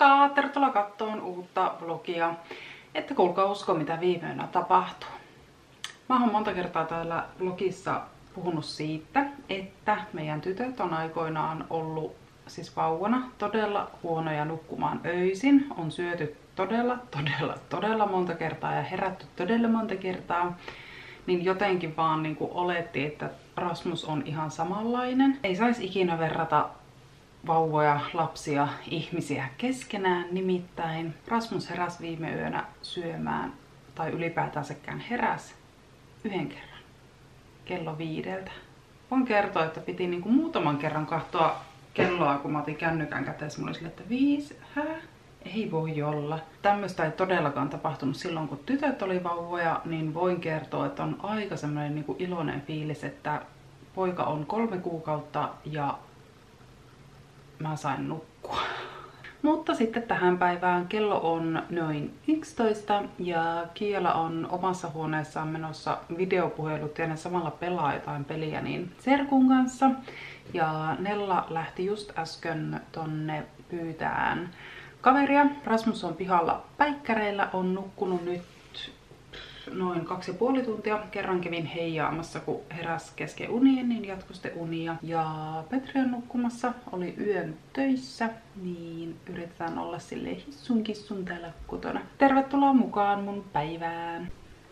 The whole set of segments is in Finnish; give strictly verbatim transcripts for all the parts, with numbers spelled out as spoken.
Moikka! Tervetuloa kattoon uutta vlogia. Että kuulkaa usko mitä viime yönä tapahtuu. Mä oon monta kertaa täällä vlogissa puhunut siitä, että meidän tytöt on aikoinaan ollut siis vauvana todella huonoja nukkumaan öisin. On syöty todella, todella, todella monta kertaa ja herätty todella monta kertaa. Niin jotenkin vaan niin kuin olettiin, että Rasmus on ihan samanlainen. Ei saisi ikinä verrata vauvoja, lapsia, ihmisiä keskenään. Nimittäin Rasmus heräsi viime yönä syömään, tai ylipäätänsäkään heräsi yhden kerran, kello viideltä. Voin kertoa, että piti niinku muutaman kerran katsoa kelloa, kun mä otin kännykän käteen. Mulla oli sille, että viisi, hää? Ei voi olla. Tämmöistä ei todellakaan tapahtunut silloin, kun tytöt oli vauvoja, niin voin kertoa, että on aika semmoinen niinku iloinen fiilis, että poika on kolme kuukautta ja mä sain nukkua. Mutta sitten tähän päivään kello on noin yksitoista ja Kiela on omassa huoneessaan menossa videopuhelut ja ne samalla pelaa jotain peliä niin serkun kanssa. Ja Nella lähti just äsken tonne pyytään kaveria. Rasmus on pihalla päikkäreillä, on nukkunut nyt noin kaksi ja puoli tuntia. Kerran kävin heijaamassa, kun heräs kesken unien, niin jatkoi sitten unia. Ja Petri on nukkumassa, oli yön töissä, niin yritetään olla silleen hissun kissun täällä kotona. Tervetuloa mukaan mun päivään.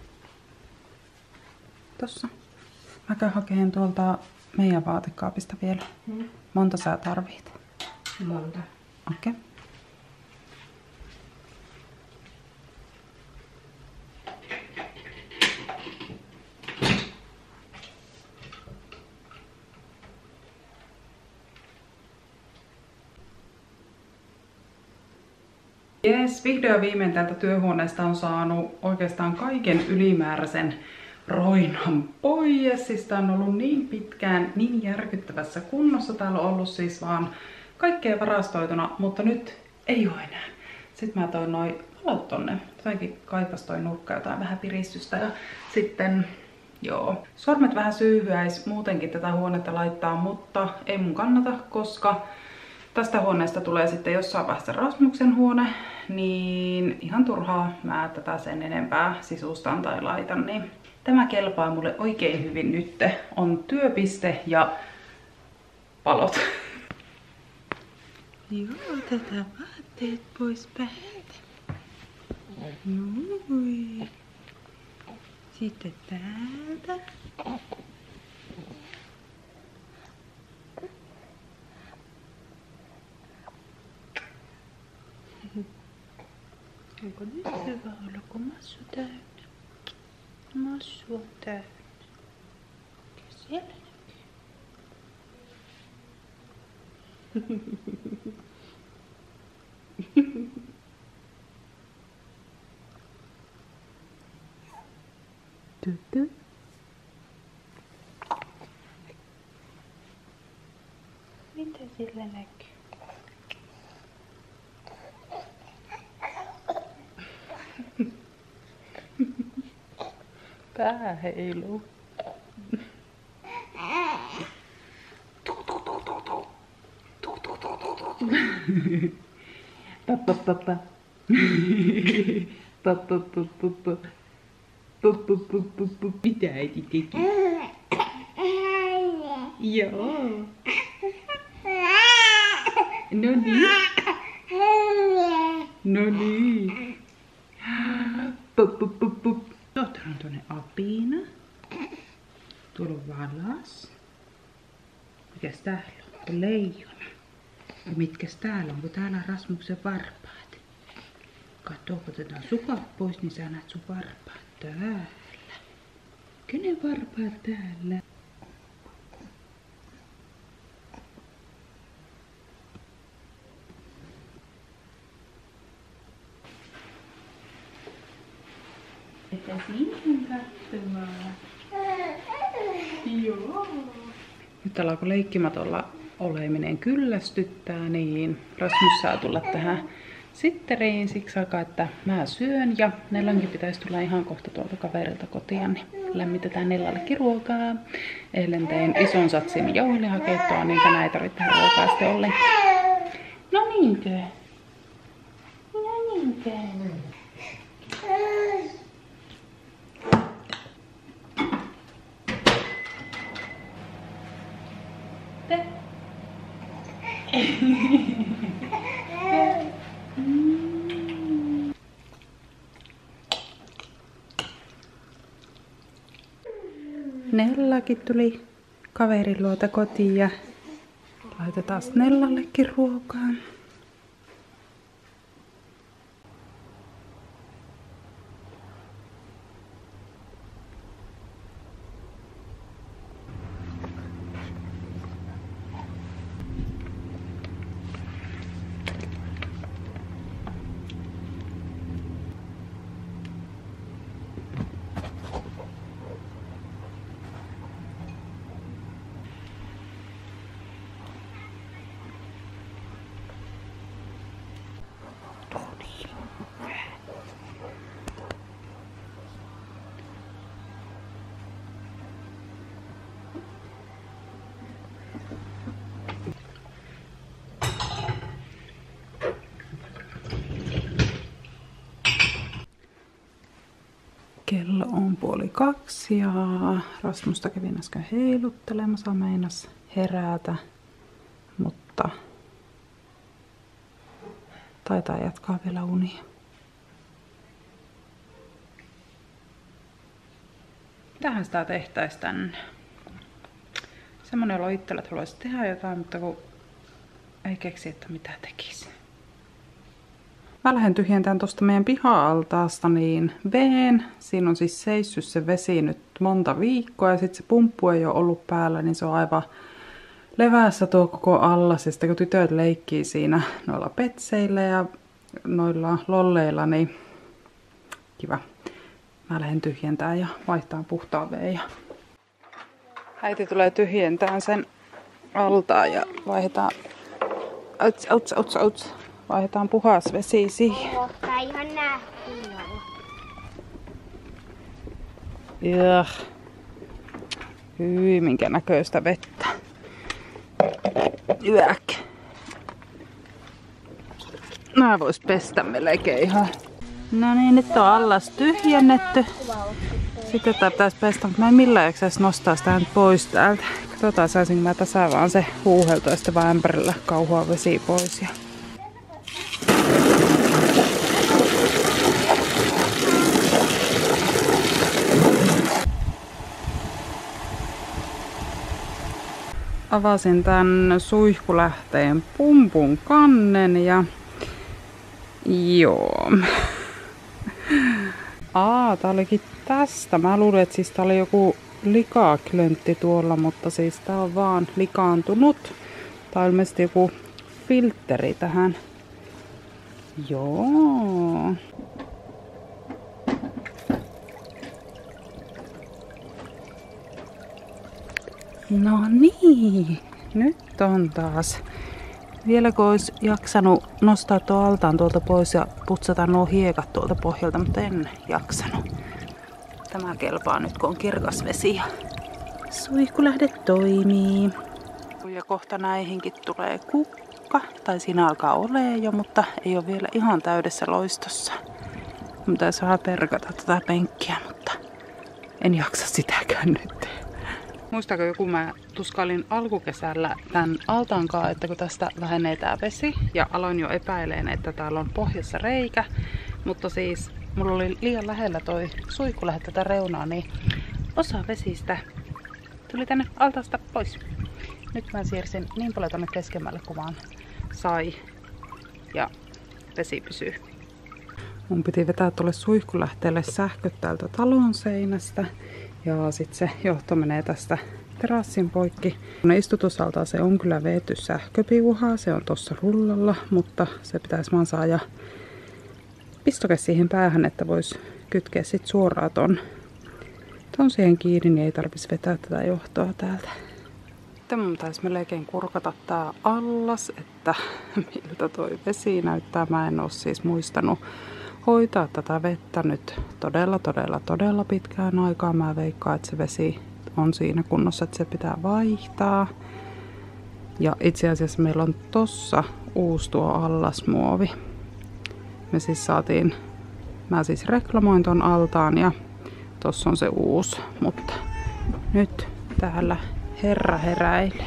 Tossa. Mä käyn hakeen tuolta meidän vaatekaapista vielä. Hmm. Monta sä tarvit? Monta. Okei. Okay. Jes, vihdoin viimein täältä työhuoneesta on saanut oikeastaan kaiken ylimääräisen roinan pois. Siis tää on ollut niin pitkään niin järkyttävässä kunnossa. Täällä on ollut siis vaan kaikkea varastoituna, mutta nyt ei oo enää. Sitten mä toin noin valot tonne. Jotenkin kaipas toi nurkka jotain vähän piristystä ja sitten joo. Sormet vähän syyhyäis muutenkin tätä huonetta laittaa, mutta ei mun kannata, koska tästä huoneesta tulee sitten jossain vaiheessa Rasmuksen huone, niin ihan turhaa mä tätä sen enempää sisustan tai laitan, niin tämä kelpaa mulle oikein hyvin nyt. On työpiste ja palot. Joo, tätä vaatteet pois päältä. Noin. Sitten täältä. Onko nyt hyvä olla, kun massu täynnä? Massu on täynnä. Mikä siellä näkyy? Tutu. Mitä sillä näkyy? Pää heiluu. Pappa pappa. Pappa pappa. Pappa pappa. Mitä äiti teki? Joo. No niin. No niin. Pappa pappa. Tuossa on tuonne apina. Tuolla on valas. Mikäs täällä on? Leijona. Ja mitkäs täällä on? Kun täällä on Rasmuksen varpaat. Katso, kun otetaan sukat pois, niin sä näet sun varpaat täällä. Kenen varpaat täällä? Että siihen katsomaan. Joo. Nyt alkoi leikkimatolla oleminen kyllästyttää, niin Rasmus saa tulla tähän sitteriin siksi aikaa, että mä syön ja Nellankin pitäisi tulla ihan kohta tuolta kaverilta kotia, niin lämmitetään Nellallekin ruokaa. Eilen tein ison satsin jauhelihakeittoa, niin tänään ei tarvitse tehdä ruokaa sitten ollenkaan. No niinkö? Nellakin tuli kaverin luota kotiin ja laitetaan Nellallekin ruokaa. Kello on puoli kaksi ja Rasmusta kävin äsken heiluttelemassa, meinas herätä, mutta taitaa jatkaa vielä unia. Mitähän sitä tehtäis tänne? Semmonen olo itsellä, että haluaisi tehdä jotain, mutta kun ei keksi, että mitä tekisi. Mä lähden tyhjentämään tuosta meidän piha-altaasta niin veen. Siinä on siis seissyt se vesi nyt monta viikkoa ja sitten se pumppu ei ole ollut päällä, niin se on aivan levässä tuo koko allas. Ja sitten kun tytöt leikkii siinä noilla petseillä ja noilla lolleilla, niin kiva. Mä lähden tyhjentämään ja vaihtaa puhtaan veen. Äiti tulee tyhjentämään sen altaan ja vaihdetaan... Outs, outs, outs, outs. Vaihdetaan puhas vesi siihen. Jaa. Hyi, minkä näköistä vettä. Jääk. Nää vois pestä melkein ihan. No niin, nyt on allas tyhjennetty. Sitten tää pitäis pestä, mutta mä en millään jaksaisi nostaa sitä nyt pois täältä. Katsotaan, saisinko mä tässä vaan se huuheltua ja sitten vaan ämpärillä kauhoa vesi pois. Ja... Avasin tän suihkulähteen pumpun kannen ja joo. Aa, tää olikin tästä. Mä luulin, että siis tää oli joku likaklöntti tuolla, mutta siis tää on vaan likaantunut. Tää on ilmeisesti joku filtteri tähän. Joo. No niin, nyt on taas. Vielä kun olisi jaksanut nostaa tuo altaan tuolta pois ja putsata nuo hiekat tuolta pohjalta, mutta en jaksanut. Tämä kelpaa nyt, kun on kirkas vesi ja suihkulähde toimii. Ja kohta näihinkin tulee kukka, tai siinä alkaa olemaan jo, mutta ei ole vielä ihan täydessä loistossa. Mutta saa perkata tätä penkkiä, mutta en jaksa sitäkään nyt. Muistaako joku, mä tuskailin alkukesällä tämän altaankaan, että kun tästä vähenee tää vesi ja aloin jo epäileen, että täällä on pohjassa reikä, mutta siis mulla oli liian lähellä toi suihkulähde tätä reunaa, niin osa vesistä tuli tänne altaasta pois. Nyt mä siirsin niin paljon tänne keskemmälle, kun vaan sai ja vesi pysyy. Mun piti vetää tuolle suihkulähteelle sähköt täältä talon seinästä. Ja sitten se johto menee tästä terassin poikki. Istutusaltaan se on kyllä veety sähköpiuhaa, se on tossa rullalla, mutta se pitäisi vaan saada pistoke siihen päähän, että voisi kytkeä sit suoraan ton, ton siihen kiinni, niin ei tarvitsisi vetää tätä johtoa täältä. Sitten mun pitäisi melkein kurkata tää allas, että miltä toi vesi näyttää. Mä en oo siis muistanut hoitaa tätä vettä nyt todella, todella, todella pitkään aikaa. Mä veikkaan, että se vesi on siinä kunnossa, että se pitää vaihtaa. Ja itse asiassa meillä on tossa uusi tuo allasmuovi. me siis saatiin, mä siis reklamoin ton altaan ja tossa on se uusi, mutta nyt täällä herra heräilee.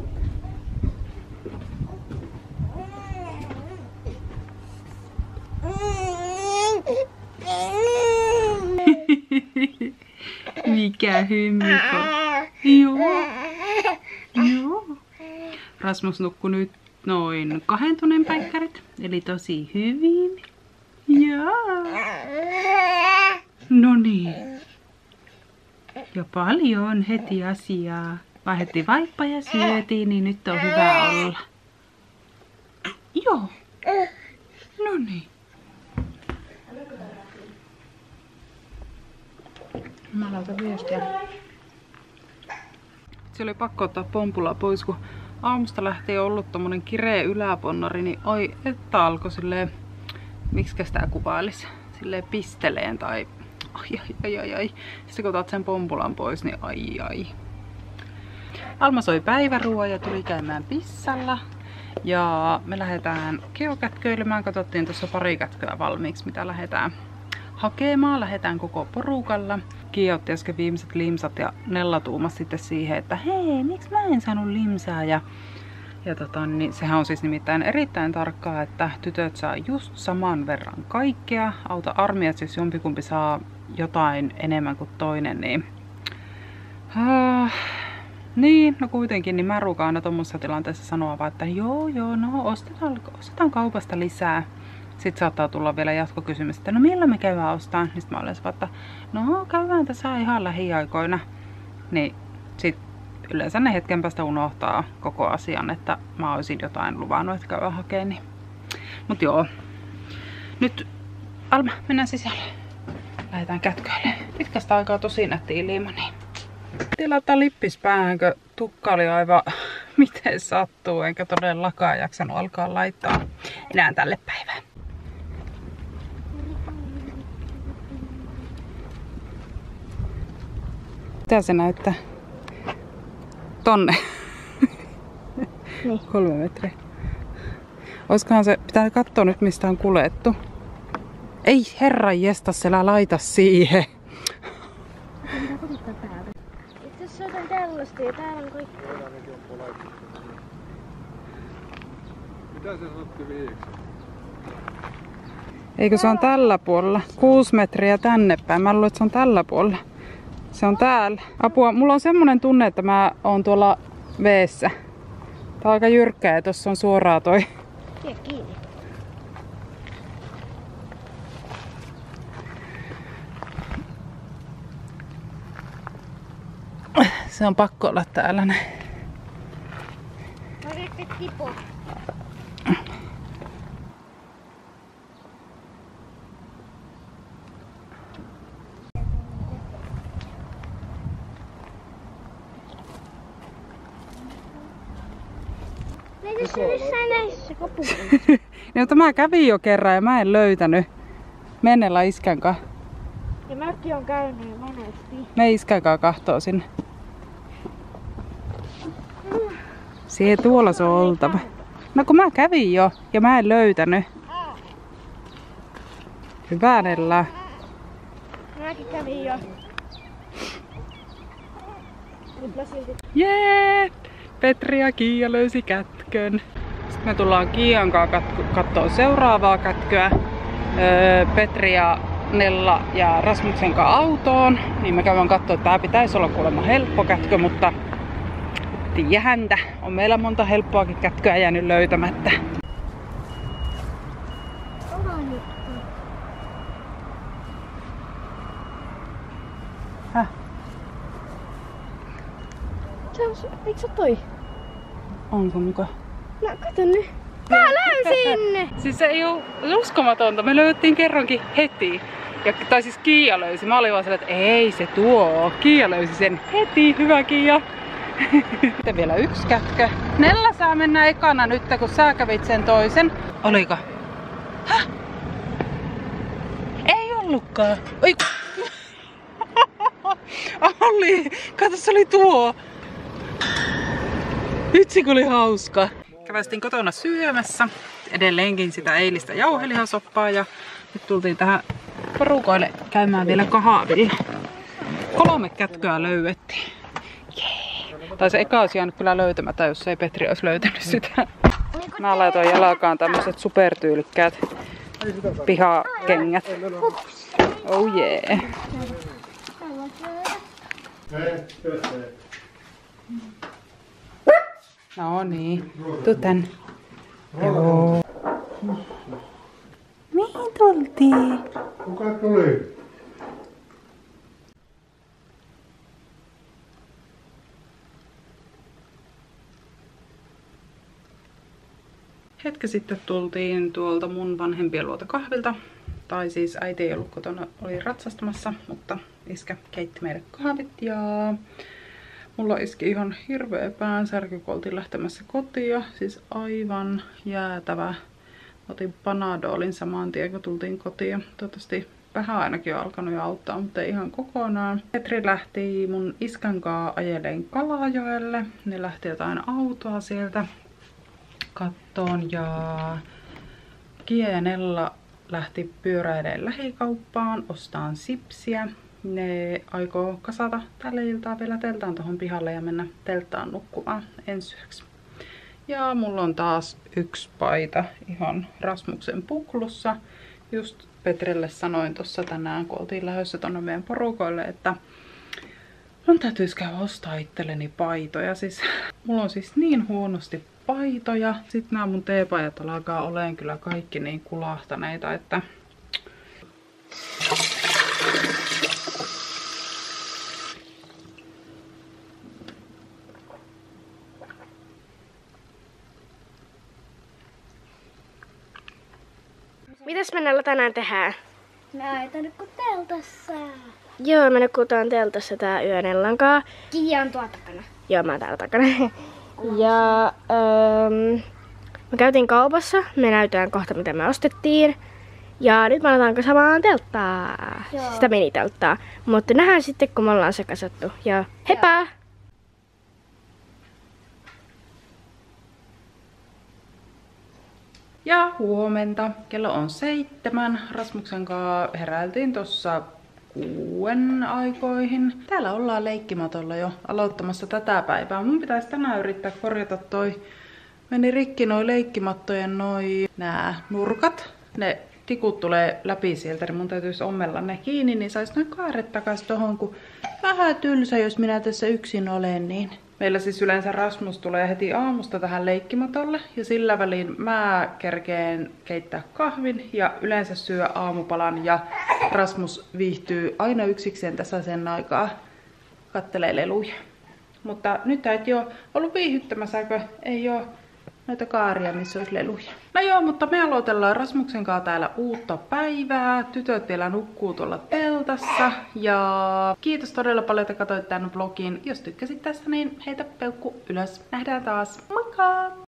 Mikä hymmikko. Joo. Joo. Rasmus nukkui nyt noin kahden tunnin päikkärit, eli tosi hyvin. Joo. No niin. Ja paljon heti asiaa. Vaihdettiin vaippa ja syötiin, niin nyt on hyvä olla. Joo. No niin. Mä laitan viestiä. Se oli pakko ottaa pompula pois, kun aamusta lähtien ollut tommonen kireä yläponnari, niin oi, että alkoi silleen, miksikä sitä kuvailisi, silleen pisteleen tai ai ai ai ai ai. Sitten kun otat sen pompulan pois, niin ai ai. Alma soi päiväruoan ja tuli käymään pissalla. Ja me lähdetään geokätköilemään. Katsottiin tuossa pari kätköä valmiiksi, mitä lähdetään hakemaan. Lähdetään koko porukalla. Kia otti äsken viimeiset limsat ja Nella tuumasi sitten siihen, että hei, miksi mä en saanut limsaa? Ja, ja tota, niin sehän on siis nimittäin erittäin tarkkaa, että tytöt saa just saman verran kaikkea. Auta armiat, jos jompikumpi saa jotain enemmän kuin toinen, niin... Uh, niin, no kuitenkin, niin mä ruukaan aina tommosessa tilanteessa sanoa vaan, että joo joo, no ostetaan, ostetaan kaupasta lisää. Sitten saattaa tulla vielä jatkokysymys, että no milloin me käydään ostamaan? Niin sit mä olen vaan, että no käydään tässä ihan lähiaikoina. Niin sit yleensä ne hetken päästä unohtaa koko asian, että mä olisin jotain luvannut, että käydään hakemaan. Niin. Mut joo. Nyt Alma, mennään sisälle. Lähdetään kätköilemään. Pitkästä aikaa tosi nätti ilma, niin tilata lippis päähän, kun tukka oli aivan miten sattuu, enkä todellakaan jaksanut alkaa laittaa enää tälle päivään. Mitä se näyttää? Tonne. Niin. Kolme metriä. Oiskohan se, pitää katsoa nyt mistä on kuljettu. Ei herran jestas, älä laita siihen. Itse asiassa soitan kellosta ja täällä on kaikki. Mitä se sanotti viiksi? Eikö se on tällä puolella? Kuusi metriä tänne päin. Mä luulen, että se on tällä puolella. Se on täällä. Apua, mulla on semmonen tunne, että mä oon tuolla veessä. Tää on aika jyrkkää ja tossa on suoraa toi. Pidä kiinni. Se on pakko olla täällä näin. Mä yritän tipua. Meitä se missään näissä kapuissa. Niin, mutta mä kävin jo kerran ja mä en löytänyt. Mennellä iskän kanssa. Ja mäkin on käynyt monesti. Me iskän kanssa kahtoo sinne. Siihen tuolla se on oltava. No kun mä kävin jo ja mä en löytänyt. Hyvä Nella. Mäkin kävin jo. Jee! Petri ja Kiia löysi kätkön. Sitten me tullaan Kiian kanssa kattoo seuraavaa kätköä. Öö, Petri ja Nella ja Rasmuksen kanssa autoon. Niin me käydään katsoa, että tää pitäisi olla kuulemma helppo kätkö, mutta tiedä häntä. On meillä monta helppoakin kätköä jäänyt löytämättä. Häh? Se on, eikö se toi? Onko muka? No kato nyt. Mä löysin! Siis se ei oo uskomatonta. Me löydettiin kerrankin heti. Ja, tai siis Kiia löysi. Mä olin vaan sellainen, että ei se tuo. Kiia löysi sen heti. Hyvä Kiia. Sitten vielä yksi kätkö. Nella saa mennä ekana nyt, kun sä kävit sen toisen. Oliko? Häh? Ei ollutkaan. Oi. Oli. Kato, se oli tuo. Vitsi kun oli hauska. Kävästiin kotona syömässä. edelleenkin sitä eilistä jauhelihasoppaa ja nyt tultiin tähän porukoille käymään vielä kahvilla. Kolme kätköä löydettiin. Jee. Tai se eka olisi jäänyt kyllä löytämättä, jos ei Petri olisi löytänyt sitä. Mä laitoin jalkaan tämmöiset supertyylikkäät pihakengät. Oh yeah. No niin, tuu tän. Joo. Mihin tultiin? Kuka tuli? Hetki sitten tultiin tuolta mun vanhempien luota kahvilta. Tai siis äiti ei ollut kotona, oli ratsastamassa, mutta iskä keitti meille kahvit ja mulla iski ihan hirveä päänsärky, kun oltiin lähtemässä kotiin. Siis aivan jäätävä. Otin Panadolin saman tien, kun tultiin kotiin. Toivottavasti vähän ainakin on alkanut jo auttaa, mutta ei ihan kokonaan. Petri lähti mun iskän kanssa ajeleen Kalajoelle. Ne lähti jotain autoa sieltä kattoon ja Kia ja Nella lähti pyöräilemään lähikauppaan ostaan sipsiä. Ne aikoo kasata tällä iltaa vielä teltaan tuohon pihalle ja mennä telttaan nukkumaan ensi yöksi. Ja mulla on taas yksi paita ihan Rasmuksen puklussa. Just Petrille sanoin tuossa tänään, kun oltiin lähdössä tonne meidän porukoille, että mun täytyisi käydä ostaa itselleni paitoja. Siis, mulla on siis niin huonosti paitoja. Sitten nämä mun teepajat alkaa olemaan kyllä kaikki niin kulahtaneita, että Mitäs me Nella tänään tehdään? Me ajetaan nyt kun teltassa. Joo, me nukutaan teltassa tää yö Nellan kaa. Kiia on tuo takana. Joo, mä oon täällä takana. Ja ähm, me käytiin kaupassa. Me näytetään kohta mitä me ostettiin. Ja nyt me aletaan kasaamaan telttaa. Joo. Sitä minitelttaa. Mutta nähdään sitten kun me ollaan se kasattu. Ja heippa! ja huomenta. Kello on seitsemän. Rasmuksen kanssa heräiltiin tossa kuuden aikoihin. Täällä ollaan leikkimatolla jo aloittamassa tätä päivää. Mun pitäisi tänään yrittää korjata toi. Meni rikki noi leikkimattojen noi nää nurkat. Ne tikut tulee läpi sieltä, niin mun täytyisi ommella ne kiinni, niin sais noin kaaret takas tohon, kun vähän tylsä, jos minä tässä yksin olen, niin. Meillä siis yleensä Rasmus tulee heti aamusta tähän leikkimatolle ja sillä välin mä kerkeen keittää kahvin ja yleensä syö aamupalan ja Rasmus viihtyy aina yksikseen tässä sen aikaa kattelee leluja. Mutta nyt äiti ole ollut viihyttämässä, kun ei ole noita kaaria, missä olisi leluja. No joo, mutta me aloitellaan Rasmuksen kanssa täällä uutta päivää. Tytöt vielä nukkuu tuolla teltassa. Ja kiitos todella paljon, että katsoit tämän vlogin. Jos tykkäsit tästä, niin heitä peukku ylös. Nähdään taas. Moikka!